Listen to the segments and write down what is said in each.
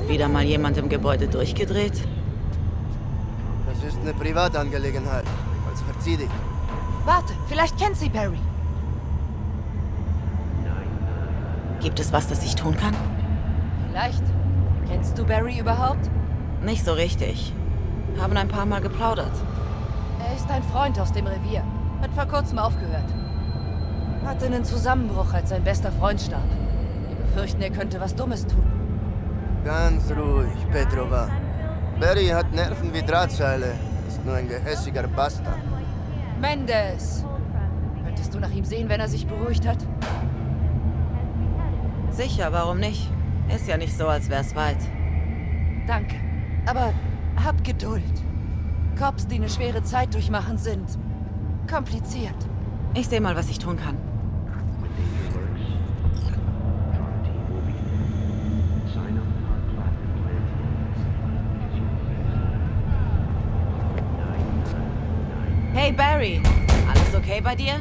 Ist wieder mal jemand im Gebäude durchgedreht? Das ist eine Privatangelegenheit. Also verzieh dich. Warte, vielleicht kennt sie Barry. Gibt es was, das ich tun kann? Vielleicht. Kennst du Barry überhaupt? Nicht so richtig. Haben ein paar Mal geplaudert. Er ist ein Freund aus dem Revier. Hat vor kurzem aufgehört. Hatte einen Zusammenbruch, als sein bester Freund starb. Wir befürchten, er könnte was Dummes tun. Ganz ruhig, Petrova. Barry hat Nerven wie Drahtseile. Ist nur ein gehässiger Bastard. Mendes! Könntest du nach ihm sehen, wenn er sich beruhigt hat? Sicher, warum nicht? Ist ja nicht so, als wär's weit. Danke. Aber hab Geduld. Cops, die eine schwere Zeit durchmachen, sind kompliziert. Ich sehe mal, was ich tun kann. Hey Barry, alles okay bei dir?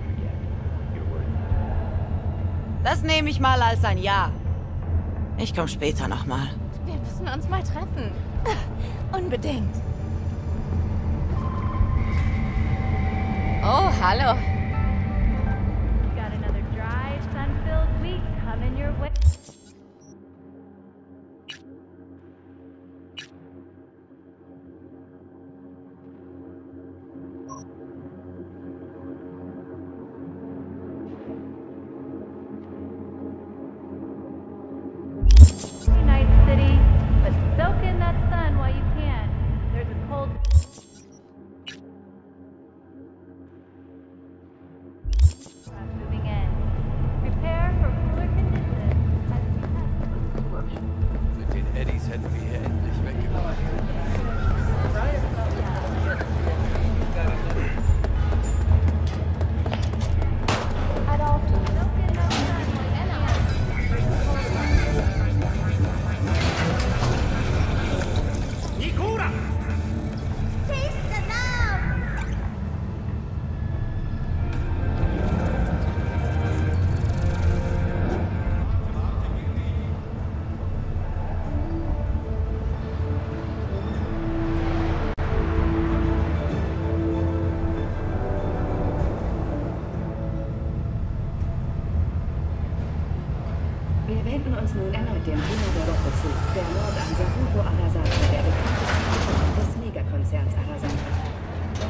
Das nehme ich mal als ein Ja. Ich komme später nochmal. Wir müssen uns mal treffen. Unbedingt. Oh, hallo. Got another dry, sun-filled week coming your way. Nice city, but soak in that sun while you can. There's a cold. Moving in. Prepare for cooler conditions as we pass. Mit den Eddies hätten wir hier endlich weggekommen. Adolf, soak in that sun while you can. Wir wenden uns nun erneut dem Thema der Woche zu. Der Mord an Sahugo Arasaka, der bekannteste Kopf des Megakonzerns Arasaka. Das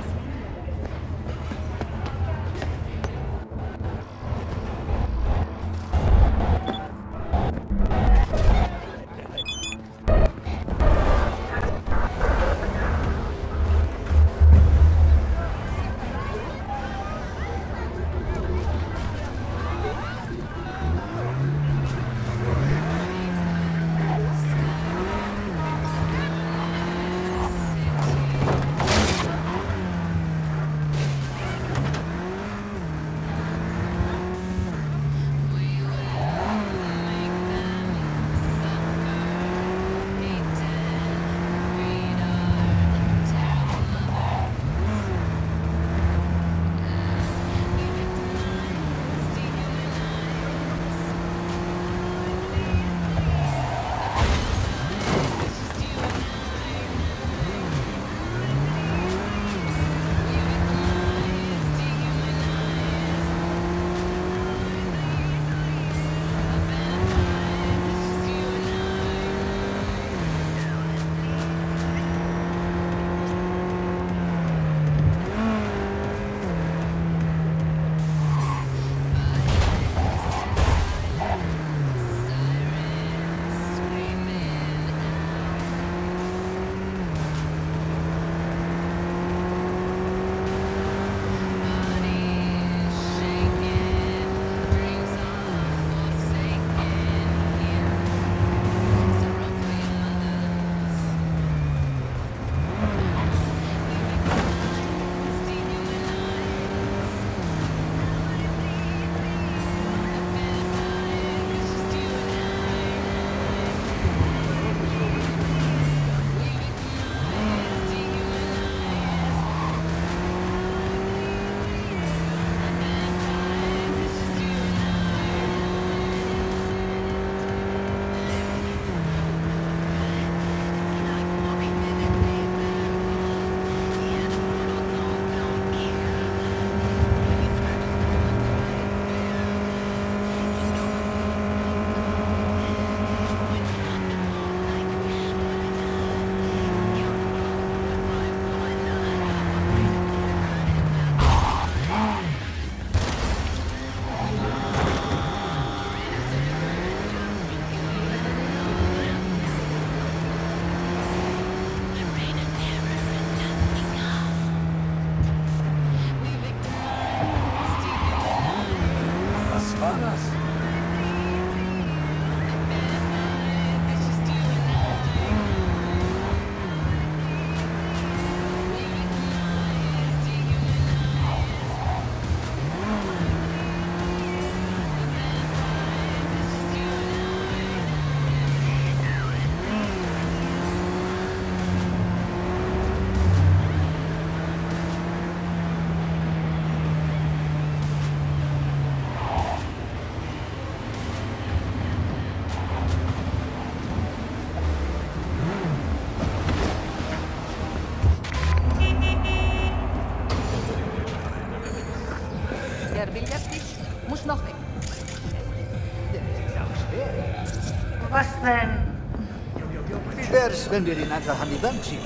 Wie wär's, wenn wir ihn einfach an die Wand ziehen?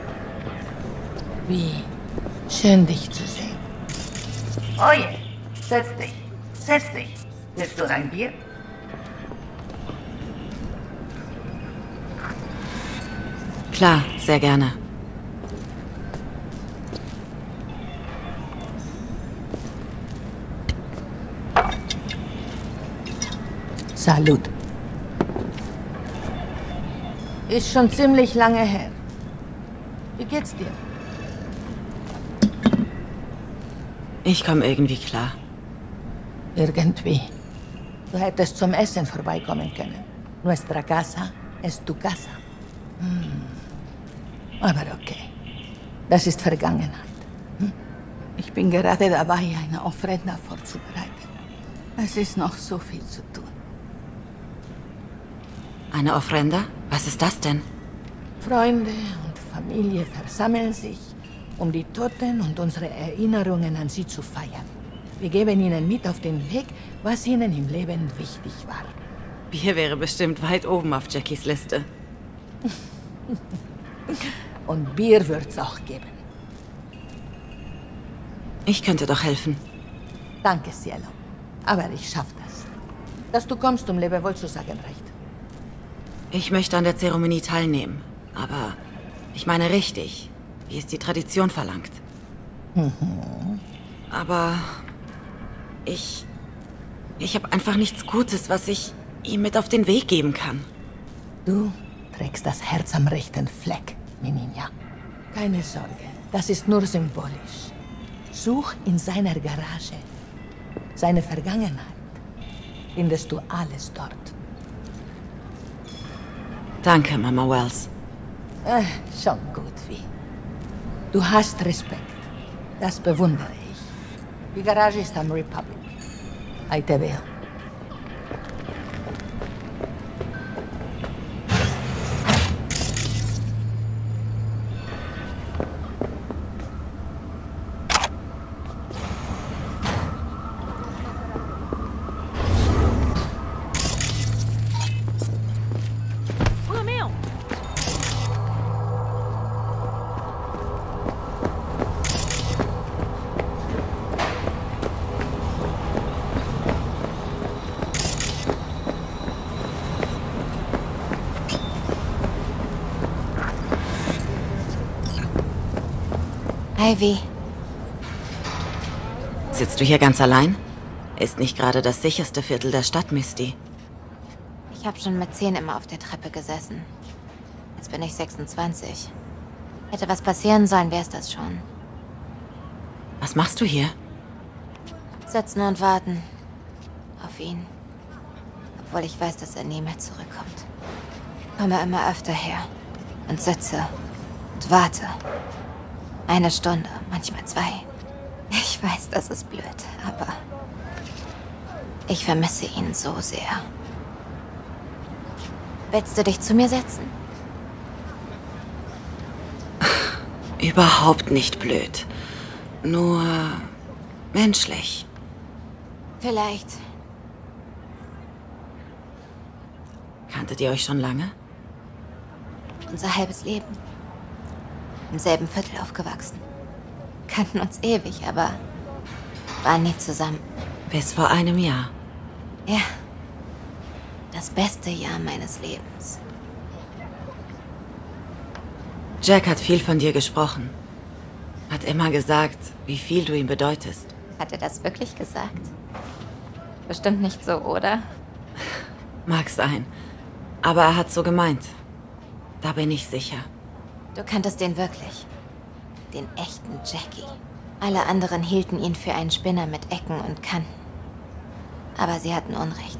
Wie schön, dich zu sehen. Oje, setz dich. Setz dich. Willst du ein Bier? Klar, sehr gerne. Salut. Ist schon ziemlich lange her. Wie geht's dir? Ich komme irgendwie klar. Irgendwie. Du hättest zum Essen vorbeikommen können. Nuestra casa es tu casa. Aber okay. Das ist Vergangenheit. Ich bin gerade dabei, eine Ofrenda vorzubereiten. Es ist noch so viel zu tun. Eine Ofrenda? Was ist das denn? Freunde und Familie versammeln sich, um die Toten und unsere Erinnerungen an sie zu feiern. Wir geben ihnen mit auf den Weg, was ihnen im Leben wichtig war. Bier wäre bestimmt weit oben auf Jackies Liste. Und Bier wird's auch geben. Ich könnte doch helfen. Danke, Cielo. Aber ich schaff das. Dass du kommst, um Lebewohl zu sagen, reicht. Ich möchte an der Zeremonie teilnehmen. Aber ich meine richtig, wie es die Tradition verlangt. Aber ich habe einfach nichts Gutes, was ich ihm mit auf den Weg geben kann. Du trägst das Herz am rechten Fleck, mi Niña. Keine Sorge, das ist nur symbolisch. Such in seiner Garage. Seine Vergangenheit. Findest du alles dort. Danke, Mama Wells. Schon gut, wie. Du hast Respekt. Das bewundere ich. Die Garage ist am Republic. Ahí te veo. Ivy. Sitzt du hier ganz allein? Ist nicht gerade das sicherste Viertel der Stadt, Misty. Ich habe schon mit 10 immer auf der Treppe gesessen. Jetzt bin ich 26. Hätte was passieren sollen, wär's das schon. Was machst du hier? Sitzen und warten. Auf ihn. Obwohl ich weiß, dass er nie mehr zurückkommt. Komme immer öfter her. Und sitze. Und warte. 1 Stunde, manchmal 2. Ich weiß, das ist blöd, aber ich vermisse ihn so sehr. Willst du dich zu mir setzen? Überhaupt nicht blöd. Nur menschlich. Vielleicht. Kanntet ihr euch schon lange? Unser halbes Leben. Im selben Viertel aufgewachsen. Kannten uns ewig, aber waren nie zusammen. Bis vor einem Jahr. Ja. Das beste Jahr meines Lebens. Jack hat viel von dir gesprochen. Hat immer gesagt, wie viel du ihm bedeutest. Hat er das wirklich gesagt? Bestimmt nicht so, oder? Mag sein. Aber er hat so gemeint. Da bin ich sicher. Du kanntest den wirklich. Den echten Jackie. Alle anderen hielten ihn für einen Spinner mit Ecken und Kanten. Aber sie hatten Unrecht.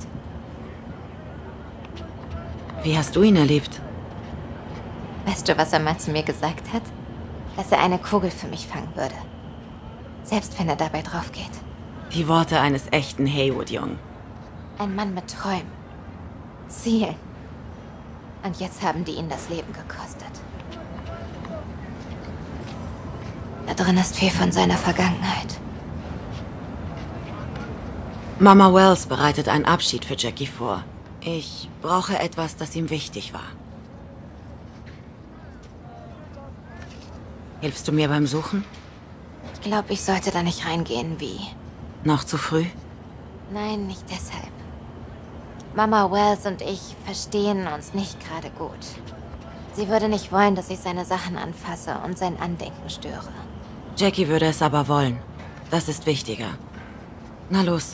Wie hast du ihn erlebt? Weißt du, was er mal zu mir gesagt hat? Dass er eine Kugel für mich fangen würde. Selbst wenn er dabei drauf geht. Die Worte eines echten Haywood-Jungen. Ein Mann mit Träumen. Zielen. Und jetzt haben die ihn das Leben gekostet. Da drin ist viel von seiner Vergangenheit. Mama Wells bereitet einen Abschied für Jackie vor. Ich brauche etwas, das ihm wichtig war. Hilfst du mir beim Suchen? Ich glaube, ich sollte da nicht reingehen, wie? Noch zu früh? Nein, nicht deshalb. Mama Wells und ich verstehen uns nicht gerade gut. Sie würde nicht wollen, dass ich seine Sachen anfasse und sein Andenken störe. Jackie würde es aber wollen. Das ist wichtiger. Na los.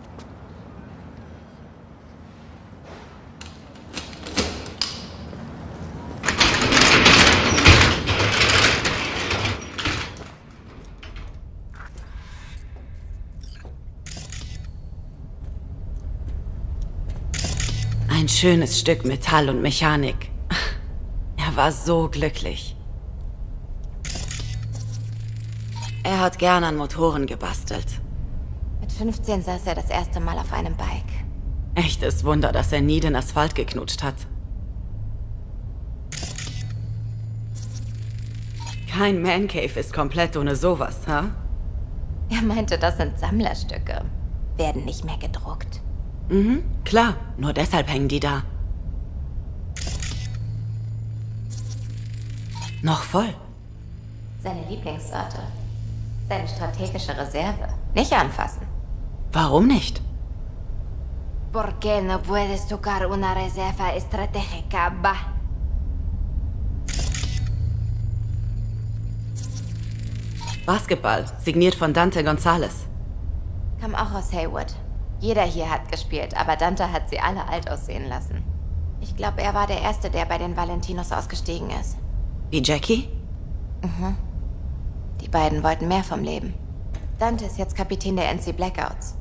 Ein schönes Stück Metall und Mechanik. Er war so glücklich. Er hat gern an Motoren gebastelt. Mit 15 saß er das erste Mal auf einem Bike. Echtes Wunder, dass er nie den Asphalt geknutscht hat. Kein Mancave ist komplett ohne sowas, ha? Er meinte, das sind Sammlerstücke. Werden nicht mehr gedruckt. Mhm, klar. Nur deshalb hängen die da. Noch voll. Seine Lieblingssorte. Seine strategische Reserve. Nicht anfassen. Warum nicht? ¿Por qué no puedes tocar una reserva estratégica, bah? Basketball, signiert von Dante Gonzalez. Kam auch aus Haywood. Jeder hier hat gespielt, aber Dante hat sie alle alt aussehen lassen. Ich glaube, er war der Erste, der bei den Valentinos ausgestiegen ist. Wie Jackie? Mhm. Die beiden wollten mehr vom Leben. Dante ist jetzt Kapitän der NC Blackouts.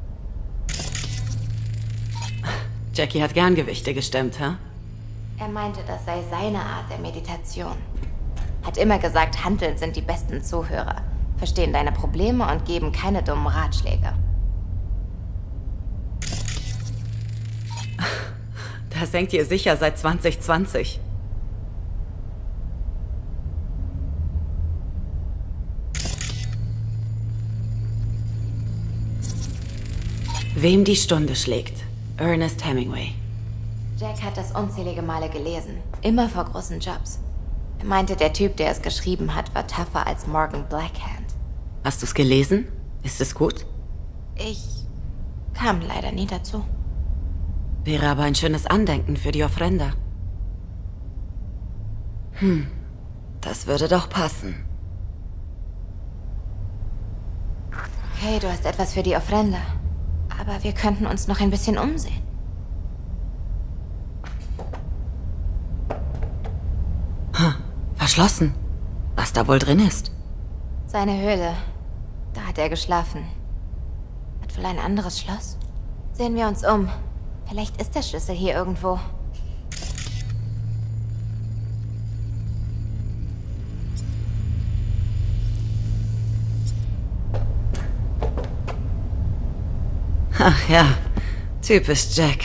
Jackie hat gern Gewichte gestemmt, hä? Er meinte, das sei seine Art der Meditation. Hat immer gesagt, Handeln sind die besten Zuhörer. Verstehen deine Probleme und geben keine dummen Ratschläge. Das hängt ihr sicher seit 2020. Wem die Stunde schlägt. Ernest Hemingway. Jack hat das unzählige Male gelesen. Immer vor großen Jobs. Er meinte, der Typ, der es geschrieben hat, war tougher als Morgan Blackhand. Hast du's gelesen? Ist es gut? Ich kam leider nie dazu. Wäre aber ein schönes Andenken für die Ofrenda. Das würde doch passen. Okay, du hast etwas für die Ofrenda. Aber wir könnten uns noch ein bisschen umsehen. Verschlossen. Was da wohl drin ist? Seine Höhle. Da hat er geschlafen. Hat wohl ein anderes Schloss? Sehen wir uns um. Vielleicht ist der Schlüssel hier irgendwo. Ach ja, typisch Jack.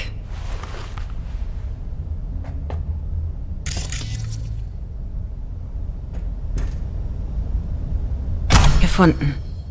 Gefunden.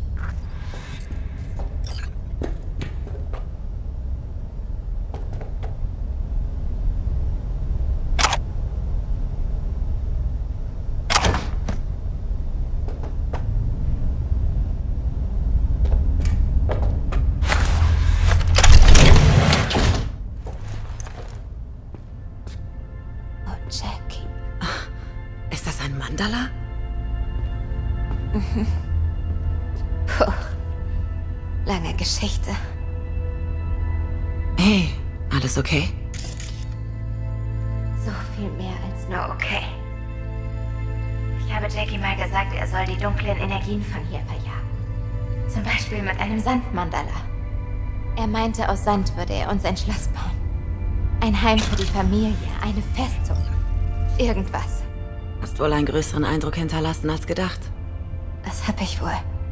Jackie. Ist das ein Mandala? Puh. Lange Geschichte. Hey, alles okay? So viel mehr als nur okay. Ich habe Jackie mal gesagt, er soll die dunklen Energien von hier verjagen. Zum Beispiel mit einem Sandmandala. Er meinte, aus Sand würde er uns ein Schloss bauen. Ein Heim für die Familie, eine Festung. Irgendwas. Hast wohl einen größeren Eindruck hinterlassen als gedacht. Das hab ich wohl.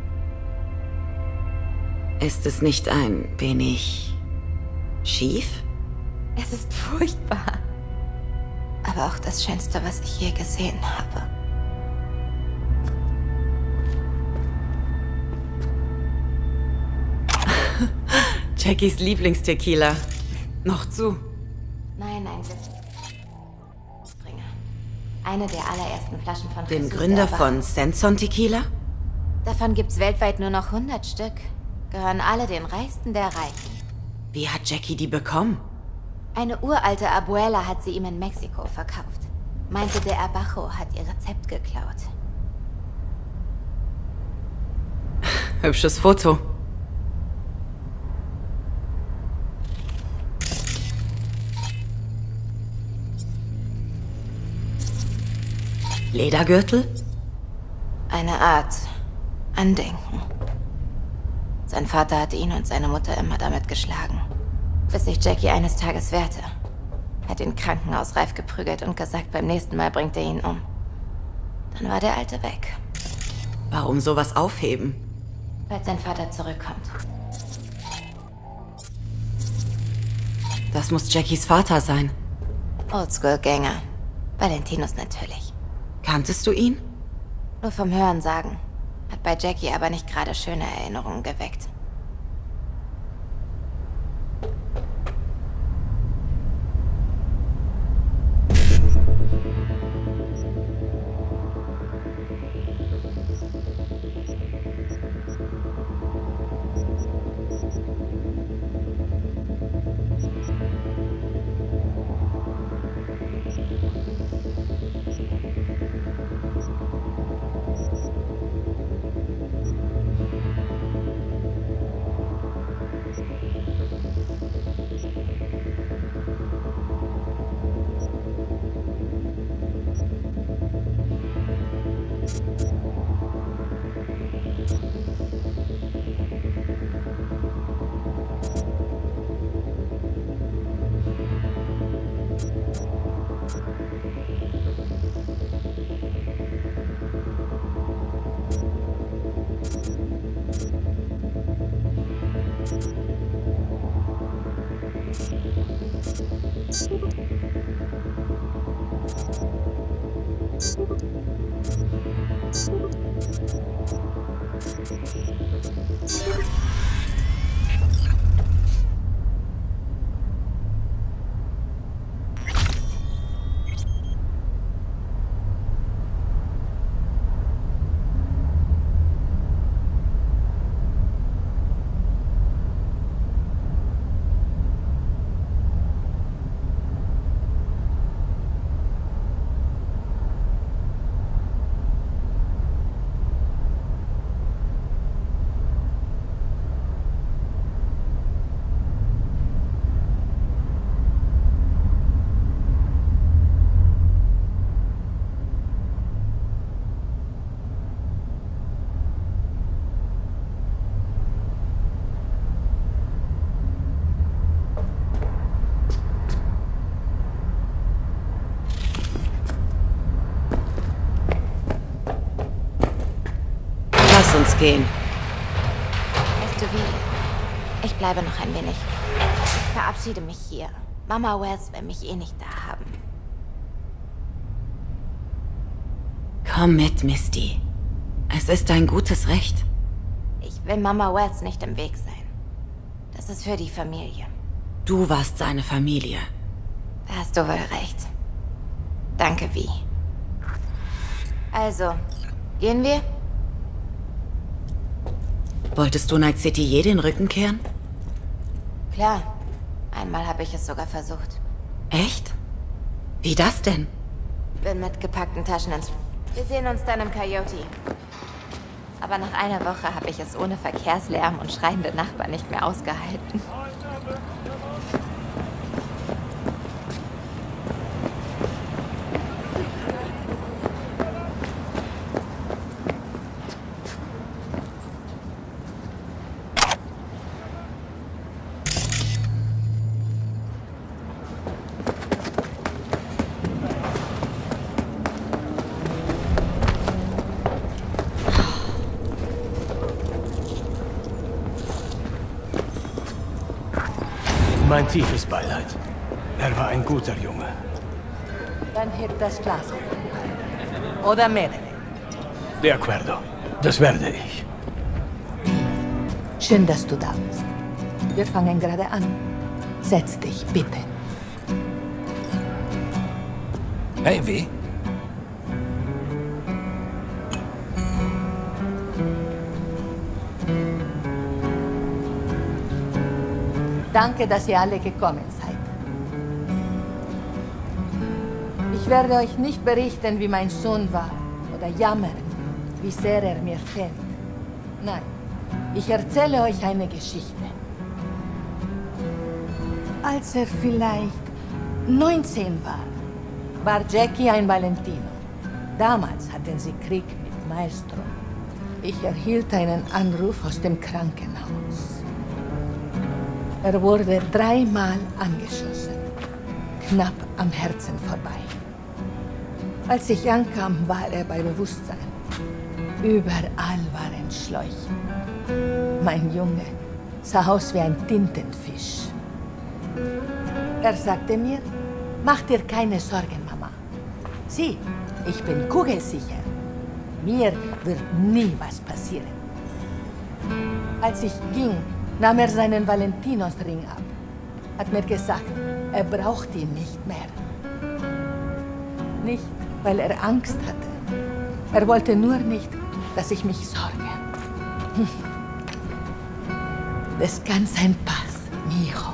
Ist es nicht ein wenig schief? Es ist furchtbar. Aber auch das Schönste, was ich je gesehen habe. Jackies Lieblingstequila. Noch zu. Nein, ein Glücksbringer. Eine der allerersten Flaschen von Den Jesus Gründer der von Senson Tequila? Davon gibt's weltweit nur noch 100 Stück. Gehören alle den Reichsten der Reichen. Wie hat Jackie die bekommen? Eine uralte Abuela hat sie ihm in Mexiko verkauft. Meinte, der Abajo hat ihr Rezept geklaut. Hübsches Foto. Ledergürtel? Eine Art Andenken. Sein Vater hatte ihn und seine Mutter immer damit geschlagen. Bis sich Jackie eines Tages wehrte. Hat ihn krankenhausreif geprügelt und gesagt, beim nächsten Mal bringt er ihn um. Dann war der Alte weg. Warum sowas aufheben? Weil sein Vater zurückkommt. Das muss Jackies Vater sein. Oldschool-Gänger. Valentinus natürlich. Kanntest du ihn? Nur vom Hören sagen. Hat bei Jackie aber nicht gerade schöne Erinnerungen geweckt. Lass uns gehen. Weißt du wie? Ich bleibe noch ein wenig. Ich verabschiede mich hier. Mama Wes will mich eh nicht da haben. Komm mit, Misty. Es ist dein gutes Recht. Ich will Mama Wes nicht im Weg sein. Das ist für die Familie. Du warst seine Familie. Da hast du wohl recht. Danke, Vi. Also, gehen wir? Wolltest du Night City je den Rücken kehren? Klar. Einmal habe ich es sogar versucht. Echt? Wie das denn? Bin mit gepackten Taschen ins... Wir sehen uns dann im Coyote. Aber nach einer Woche habe ich es ohne Verkehrslärm und schreiende Nachbarn nicht mehr ausgehalten. Mein tiefes Beileid. Er war ein guter Junge. Dann heb das Glas. Oder mehrere. De acuerdo. Das werde ich. Schön, dass du da bist. Wir fangen gerade an. Setz dich, bitte. Hey, wie? Danke, dass ihr alle gekommen seid. Ich werde euch nicht berichten, wie mein Sohn war, oder jammern, wie sehr er mir fehlt. Nein, ich erzähle euch eine Geschichte. Als er vielleicht 19 war Jackie ein Valentino. Damals hatten sie Krieg mit Maestro. Ich erhielt einen Anruf aus dem Krankenhaus. Er wurde 3-mal angeschossen, knapp am Herzen vorbei. Als ich ankam, war er bei Bewusstsein. Überall waren Schläuche. Mein Junge sah aus wie ein Tintenfisch. Er sagte mir, mach dir keine Sorgen, Mama. Sieh, ich bin kugelsicher. Mir wird nie was passieren. Als ich ging, nahm er seinen Valentinosring ab. Hat mir gesagt, er braucht ihn nicht mehr. Nicht, weil er Angst hatte. Er wollte nur nicht, dass ich mich sorge. Descansa en paz, mi hijo.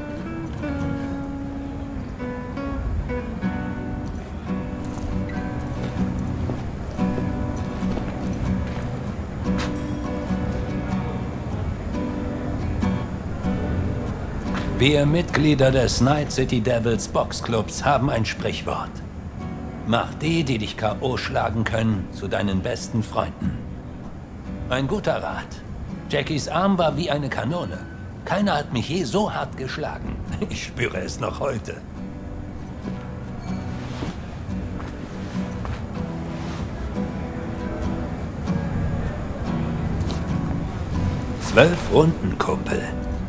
Wir Mitglieder des Night City Devils Boxclubs haben ein Sprichwort. Mach die dich K.O. schlagen können, zu deinen besten Freunden. Ein guter Rat. Jackies Arm war wie eine Kanone. Keiner hat mich je so hart geschlagen. Ich spüre es noch heute. Zwölf Runden, Kumpel.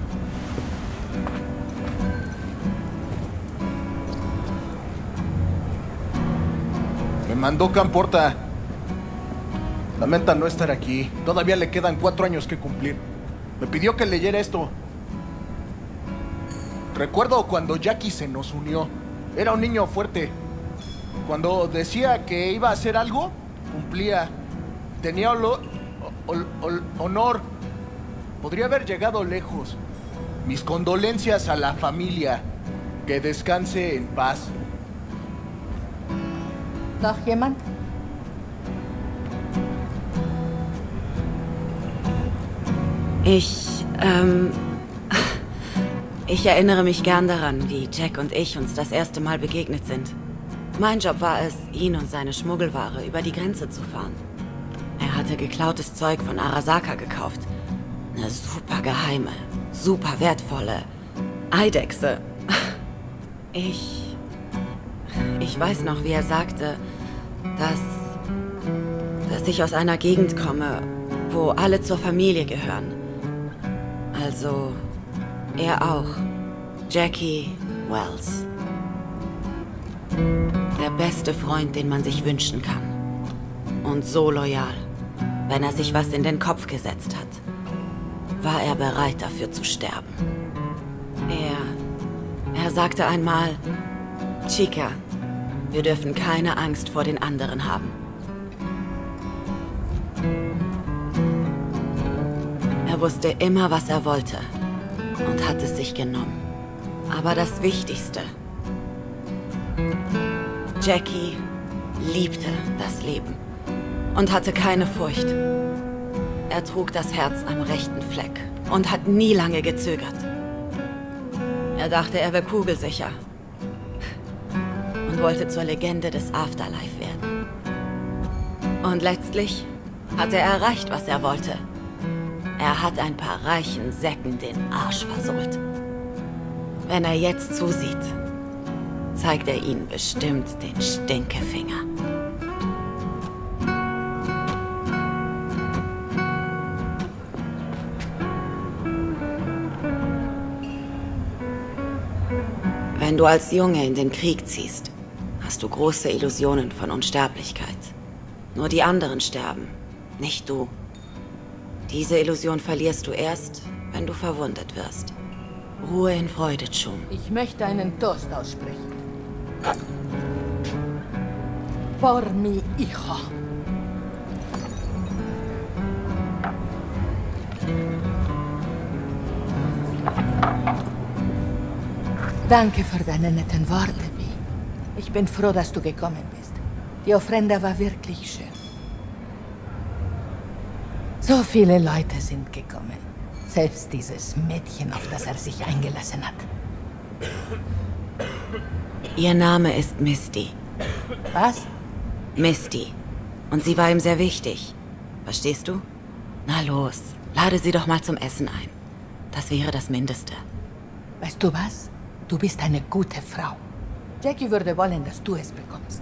Me mandó Camporta. Lamenta no estar aquí. Todavía le quedan 4 años que cumplir. Me pidió que leyera esto. Recuerdo cuando Jackie se nos unió. Era un niño fuerte. Cuando decía que iba a hacer algo, cumplía. Tenía honor. Podría haber llegado lejos. Mis condolencias a la familia. Que descanse en paz. Noch jemand? Ich erinnere mich gern daran, wie Jack und ich uns das erste Mal begegnet sind. Mein Job war es, ihn und seine Schmuggelware über die Grenze zu fahren. Er hatte geklautes Zeug von Arasaka gekauft. Eine super geheime, super wertvolle Eidechse. Ich weiß noch, wie er sagte, dass ich aus einer Gegend komme, wo alle zur Familie gehören. Also, er auch. Jackie Wells. Der beste Freund, den man sich wünschen kann. Und so loyal. Wenn er sich was in den Kopf gesetzt hat, war er bereit dafür zu sterben. Er sagte einmal, Chica, wir dürfen keine Angst vor den anderen haben. Er wusste immer, was er wollte und hat es sich genommen. Aber das Wichtigste, Jackie liebte das Leben und hatte keine Furcht. Er trug das Herz am rechten Fleck und hat nie lange gezögert. Er dachte, er wäre kugelsicher und wollte zur Legende des Afterlife werden. Und letztlich hat er erreicht, was er wollte. Er hat ein paar reichen Säcken den Arsch versohlt. Wenn er jetzt zusieht, zeigt er ihnen bestimmt den Stinkefinger. Wenn du als Junge in den Krieg ziehst, hast du große Illusionen von Unsterblichkeit. Nur die anderen sterben, nicht du. Diese Illusion verlierst du erst, wenn du verwundet wirst. Ruhe in Freude, Chum. Ich möchte einen Toast aussprechen. Por mi hijo. Danke für deine netten Worte, Vi. Ich bin froh, dass du gekommen bist. Die Ofrenda war wirklich schön. So viele Leute sind gekommen. Selbst dieses Mädchen, auf das er sich eingelassen hat. Ihr Name ist Misty. Was? Misty. Und sie war ihm sehr wichtig. Verstehst du? Na los, lade sie doch mal zum Essen ein. Das wäre das Mindeste. Weißt du was? Du bist eine gute Frau. Jackie würde wollen, dass du es bekommst.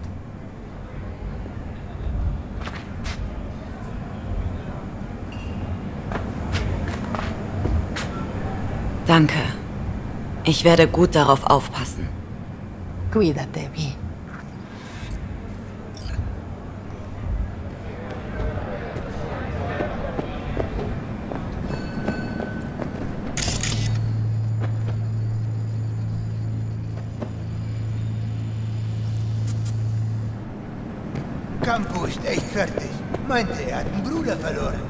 Danke. Ich werde gut darauf aufpassen. Cuídate, Vi. Campo ist echt fertig. Meinte, er hat einen Bruder verloren.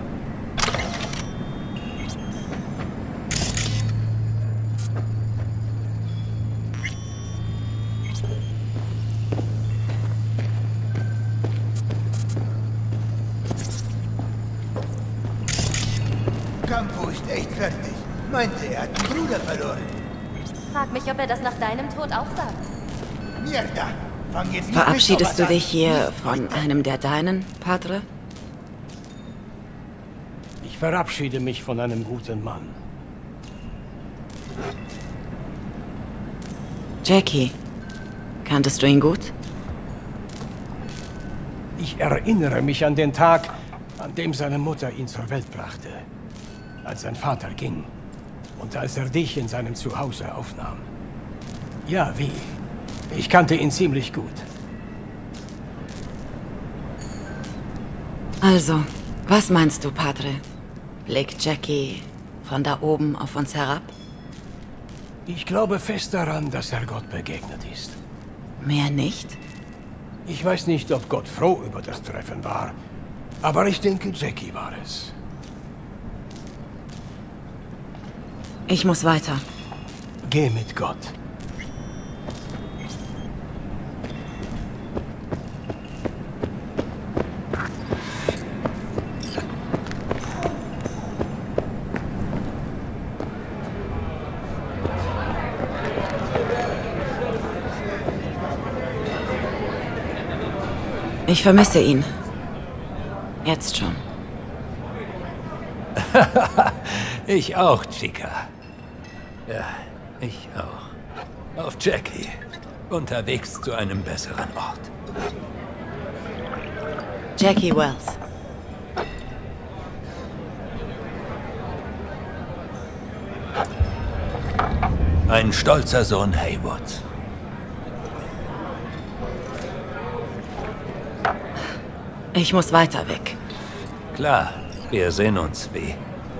Campo ist echt fertig. Meinte, er hat einen Bruder verloren. Frag mich, ob er das nach deinem Tod auch sagt. Mierda! Fang jetzt nicht Verabschiedest du mit sowas dich hier von einem der Deinen, Padre? Ich verabschiede mich von einem guten Mann. Jackie. Kanntest du ihn gut? Ich erinnere mich an den Tag, an dem seine Mutter ihn zur Welt brachte. Als sein Vater ging. Und als er dich in seinem Zuhause aufnahm. Ja, wie? Ich kannte ihn ziemlich gut. Also, was meinst du, Padre? Blickt Jackie von da oben auf uns herab? Ich glaube fest daran, dass er Gott begegnet ist. Mehr nicht? Ich weiß nicht, ob Gott froh über das Treffen war, aber ich denke, Jackie war es. Ich muss weiter. Geh mit Gott. Ich vermisse ihn. Jetzt schon. Ich auch, Chica. Ja, ich auch. Auf Jackie. Unterwegs zu einem besseren Ort. Jackie Wells. Ein stolzer Sohn Haywoods. Ich muss weiter weg. Klar, wir sehen uns, wie.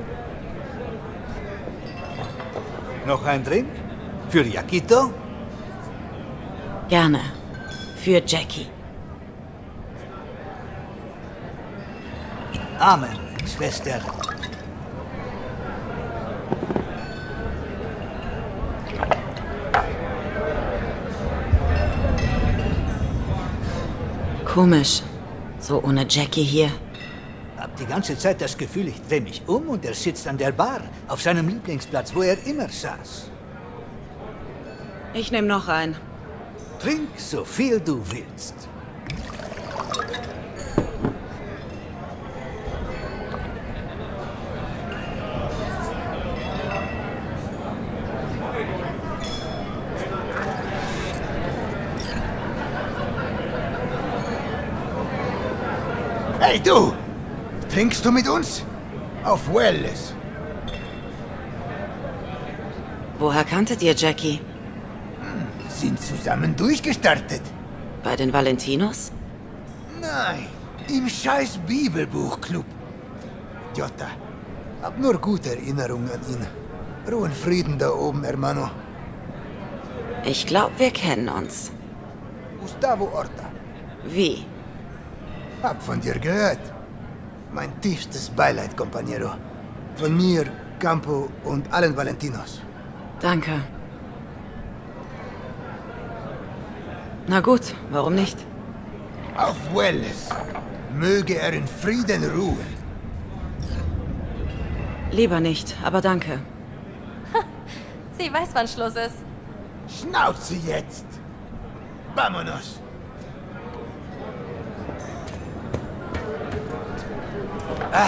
Noch ein Drink? Für Yaquito? Gerne. Für Jackie. Amen, Schwester. Komisch. So ohne Jackie hier. Hab die ganze Zeit das Gefühl, ich drehe mich um und er sitzt an der Bar, auf seinem Lieblingsplatz, wo er immer saß. Ich nehme noch ein. Trink so viel du willst. Hey du! Trinkst du mit uns? Auf Welles. Woher kanntet ihr Jackie? Sind zusammen durchgestartet. Bei den Valentinos? Nein, im scheiß Bibelbuchclub. Jota, hab nur gute Erinnerungen an ihn. Ruhe und Frieden da oben, hermano. Ich glaube, wir kennen uns. Gustavo Horta. Wie? Hab von dir gehört. Mein tiefstes Beileid, Compañero. Von mir, Campo und allen Valentinos. Danke. Na gut, warum nicht? Auf Welles. Möge er in Frieden ruhen. Lieber nicht, aber danke. Sie weiß, wann Schluss ist. Schnauze jetzt! Vámonos! Ah!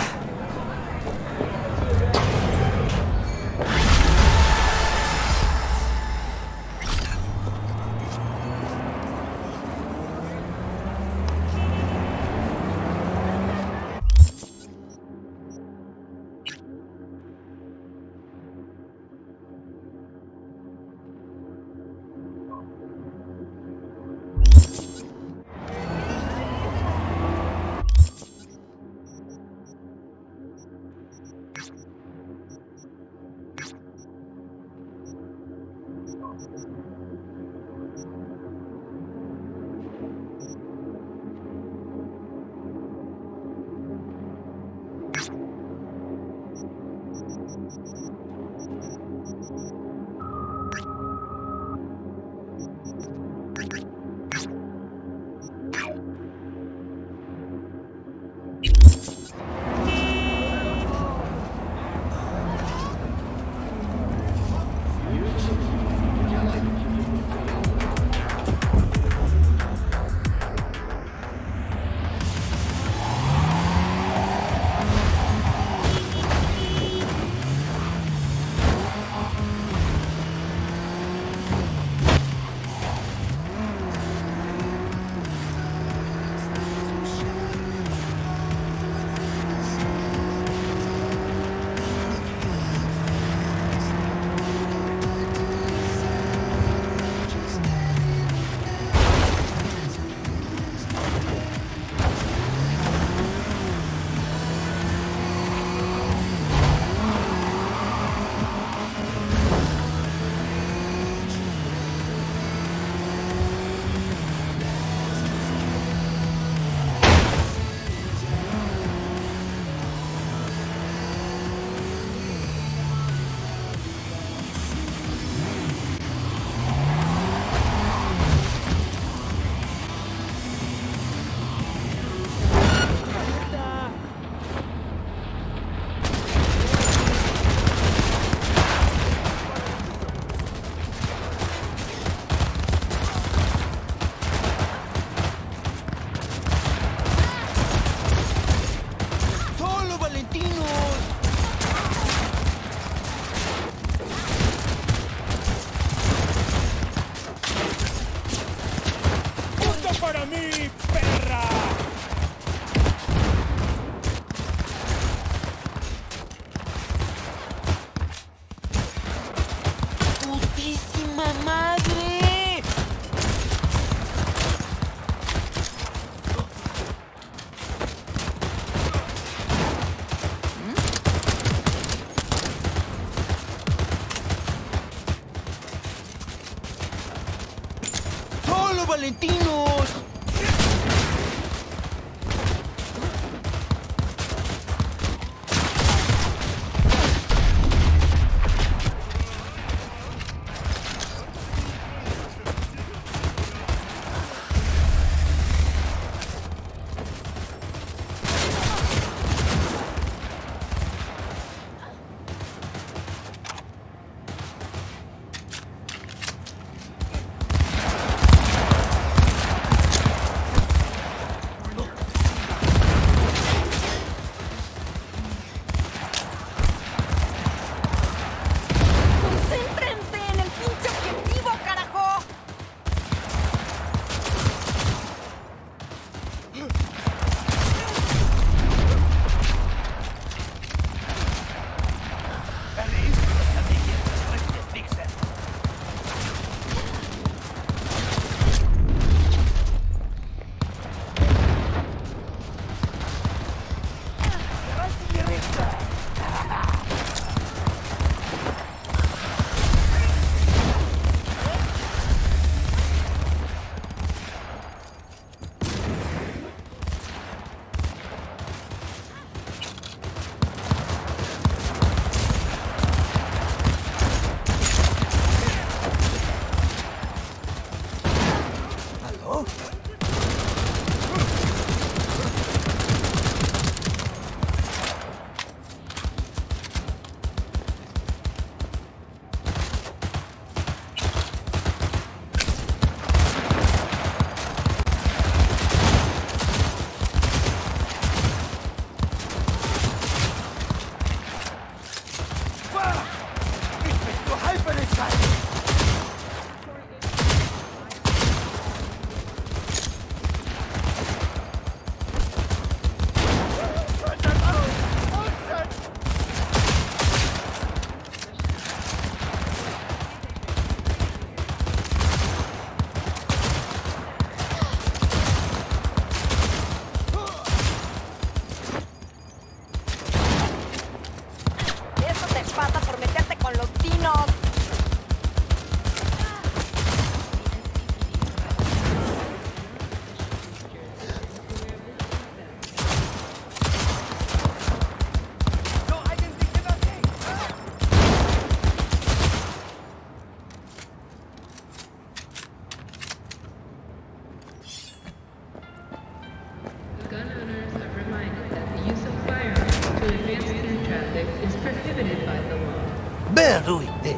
Beruhigte.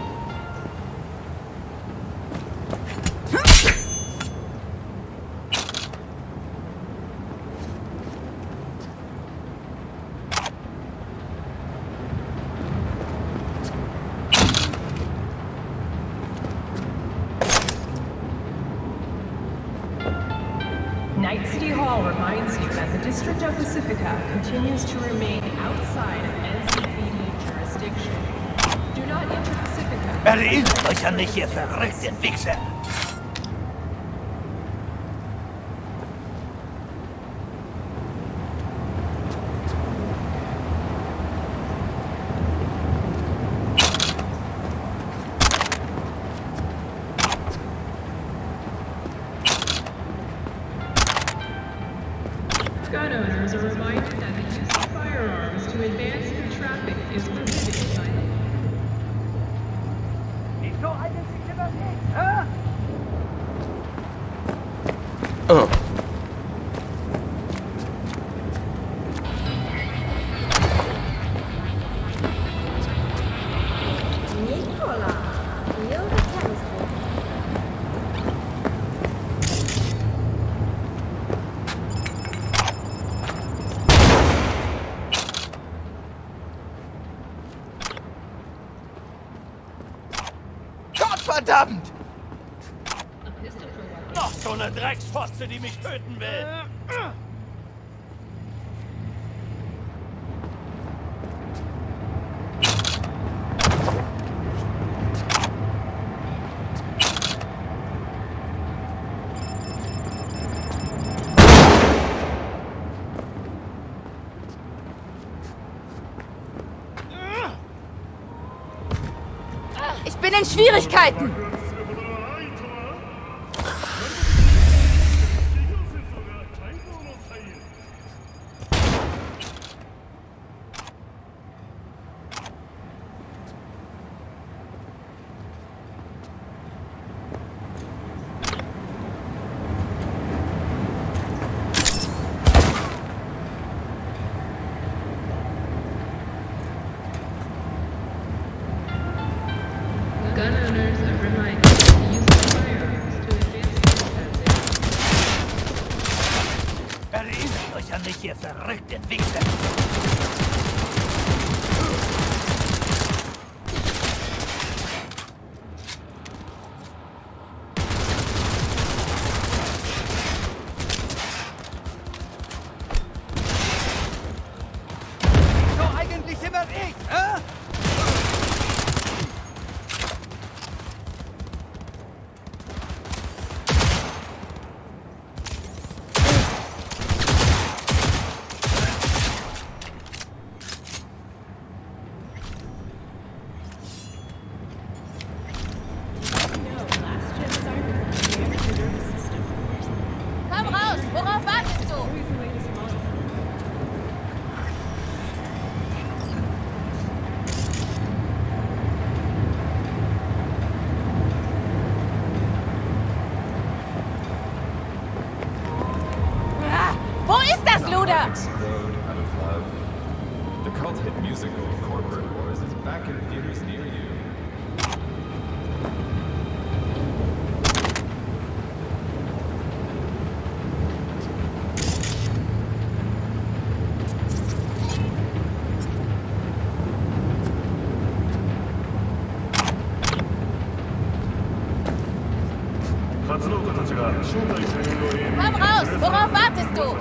Night City Hall reminds you that the District of Pacifica continues to remain outside of NCPD jurisdiction. Do not enter Pacifica. Erinnert euch an mich, ihr verrückten Wichser! Gun owners are reminded that the use of firearms to advance the traffic is prohibited by law. Wieso eigentlich immer nicht, hä? Oh. Nicola, you're the chemistry. Gottverdammt! Noch so eine Drecksfotze, die mich töten will. Ich bin in Schwierigkeiten! Gun owners are reminded that the use of firearms to advance the traffic. Erinnert euch an mich, ihr verrückten Wichser! Wieso eigentlich immer ich, hä? Komm raus! Worauf wartest du? Wo ist das Luder? Road out of love. The cult hit musical Corporate Wars is back in theaters near you. Komm raus! Worauf wartest du?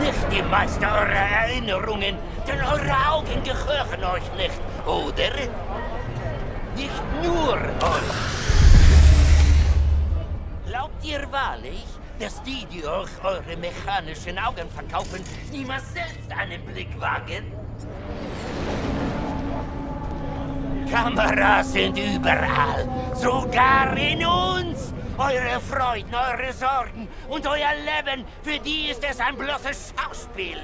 nicht die meiste eurer Erinnerungen, denn eure Augen gehören euch nicht, oder? Nicht nur euch. Glaubt ihr wahrlich, dass die euch eure mechanischen Augen verkaufen, niemals selbst einen Blick wagen? Kameras sind überall, sogar in uns. Eure Freuden, eure Sorgen und euer Leben, für die ist es ein bloßes Schauspiel.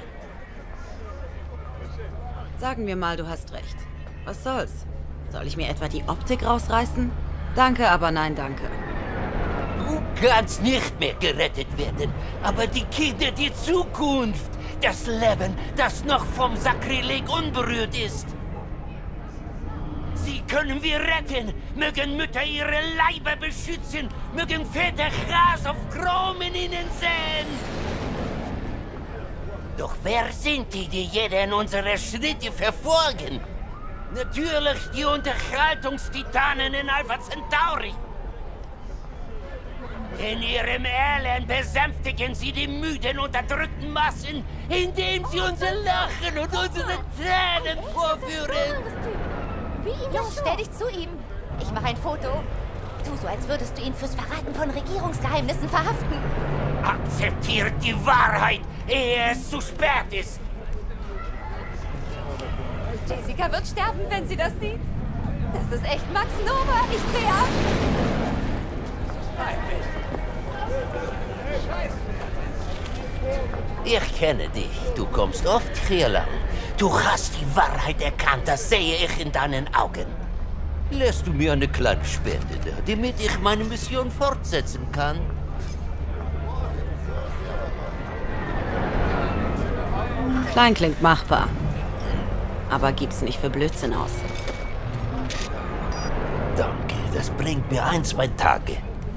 Sagen wir mal, du hast recht. Was soll's? Soll ich mir etwa die Optik rausreißen? Danke, aber nein, danke. Du kannst nicht mehr gerettet werden, aber die Kinder, die Zukunft, das Leben, das noch vom Sakrileg unberührt ist. Sie können wir retten, mögen Mütter ihre Leiber beschützen, mögen Väter Gras auf Chrom in ihnen säen. Doch wer sind die, die jeden unserer Schritte verfolgen? Natürlich die Unterhaltungstitanen in Alpha Centauri. In ihrem Elend besänftigen sie die müden, unterdrückten Massen, indem sie unser Lachen und unsere Tränen vorführen. Los, stell dich zu ihm. Ich mache ein Foto. Tu so, als würdest du ihn fürs Verraten von Regierungsgeheimnissen verhaften. Akzeptiert die Wahrheit, ehe es zu spät ist. Jessica wird sterben, wenn sie das sieht. Das ist echt Max Nova. Ich dreh ab. Ich kenne dich. Du kommst oft hier lang. Du hast die Wahrheit erkannt, das sehe ich in deinen Augen. Lässt du mir eine kleine Spende da, damit ich meine Mission fortsetzen kann? Klein klingt machbar. Aber gib's nicht für Blödsinn aus. Danke, das bringt mir 1, 2 Tage.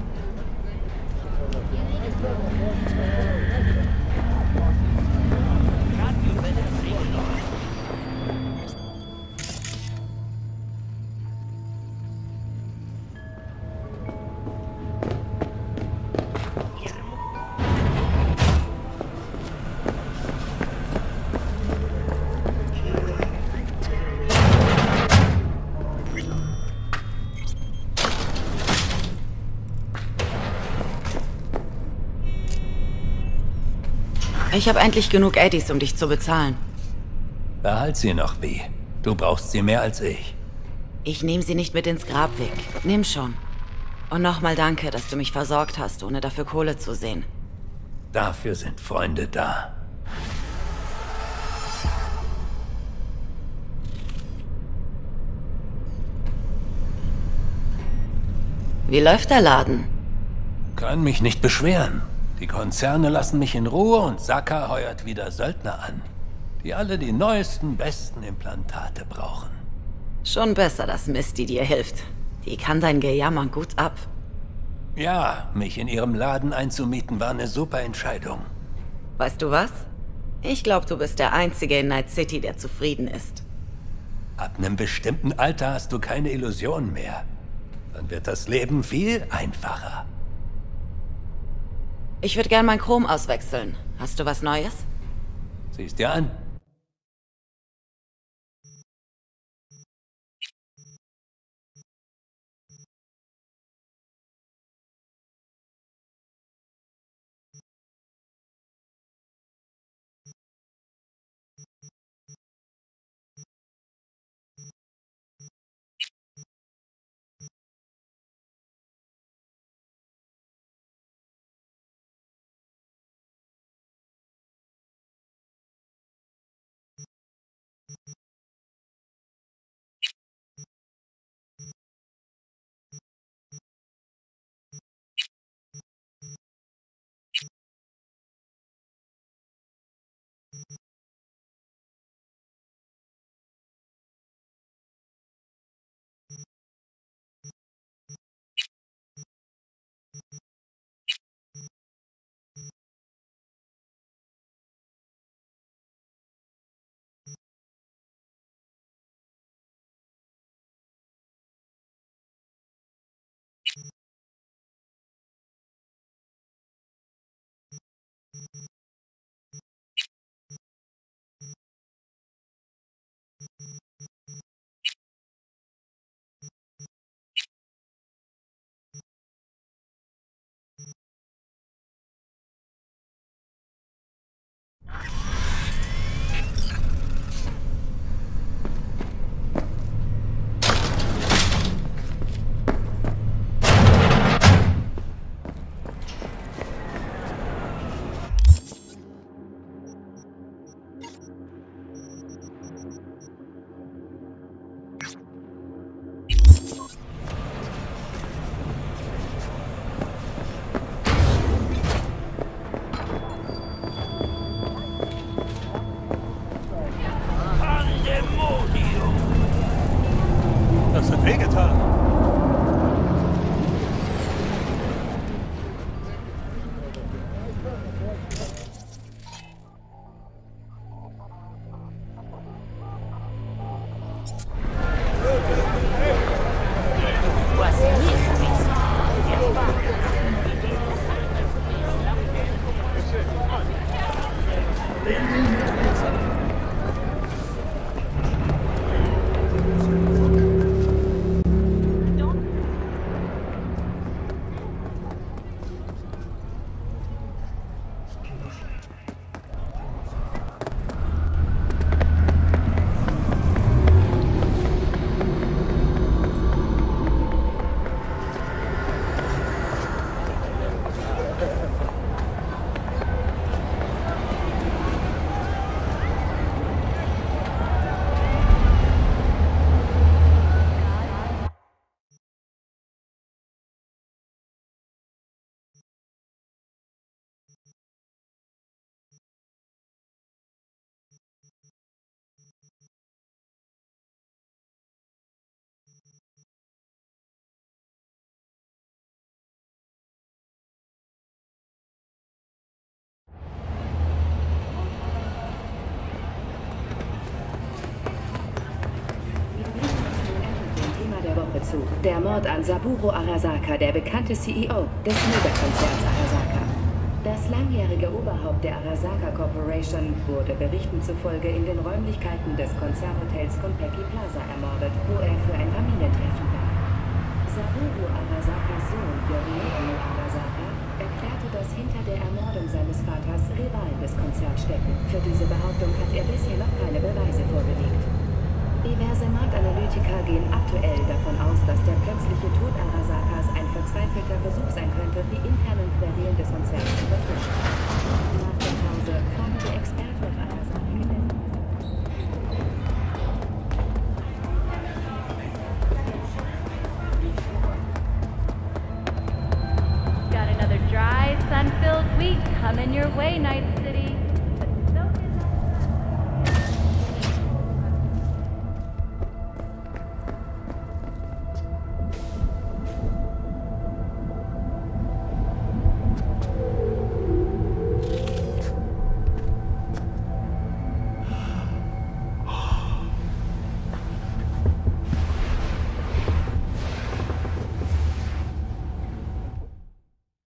Ich habe endlich genug Eddies, um dich zu bezahlen. Behalt sie noch, B. Du brauchst sie mehr als ich. Ich nehme sie nicht mit ins Grab weg. Nimm schon. Und nochmal danke, dass du mich versorgt hast, ohne dafür Kohle zu sehen. Dafür sind Freunde da. Wie läuft der Laden? Kann mich nicht beschweren. Die Konzerne lassen mich in Ruhe und Saka heuert wieder Söldner an, die alle die neuesten, besten Implantate brauchen. Schon besser, dass Misty dir hilft. Die kann dein Gejammer gut ab. Ja, mich in ihrem Laden einzumieten war eine super Entscheidung. Weißt du was? Ich glaube, du bist der Einzige in Night City, der zufrieden ist. Ab einem bestimmten Alter hast du keine Illusionen mehr. Dann wird das Leben viel einfacher. Ich würde gern mein Chrom auswechseln. Hast du was Neues? Siehst dir an. Das hat wehgetan. Zu. Der Mord an Saburo Arasaka, der bekannte CEO des Megakonzerns Arasaka. Das langjährige Oberhaupt der Arasaka Corporation wurde Berichten zufolge in den Räumlichkeiten des Konzernhotels Konpeki Plaza ermordet, wo er für ein Familientreffen war. Saburo Arasakas Sohn Yorinobu Arasaka erklärte, dass hinter der Ermordung seines Vaters Rivalen des Konzerns stecken. Für diese Behauptung hat er bisher noch keine Beweise vorgelegt. Diverse Mordanalytiker gehen aktuell davon aus, dass der plötzliche Tod Arasakas ein verzweifelter Versuch sein könnte, die internen Querelen des Konzerns zu vertuschen. Nach der Pause kamen die Experten auf Arasaka gemeldet. Got another dry, sun-filled week coming your way, Knights.